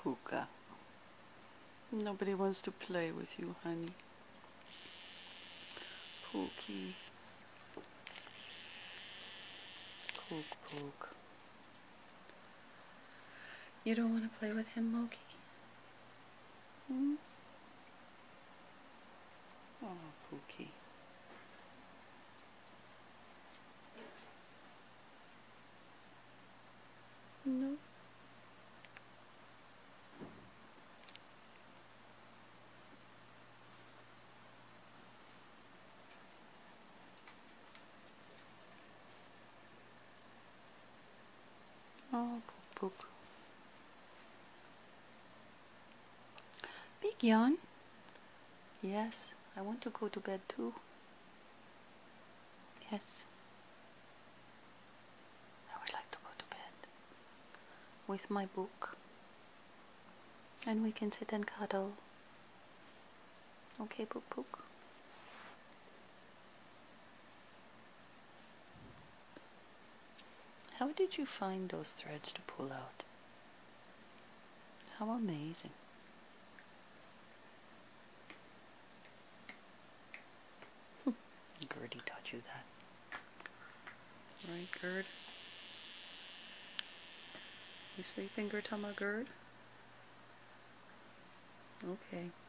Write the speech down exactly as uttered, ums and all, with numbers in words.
Puka. Nobody wants to play with you, honey. Pookie. Poke, poke. You don't want to play with him, Moki? Hmm? Oh, Pookie. No. Oh, pook, pook. Big yawn. Yes, I want to go to bed too. Yes. I would like to go to bed with my book. And we can sit and cuddle. Okay, Pook Pook? How did you find those threads to pull out? How amazing. Gertie taught you that. Right, Gerd? You sleeping, Gertama Gerd? Okay.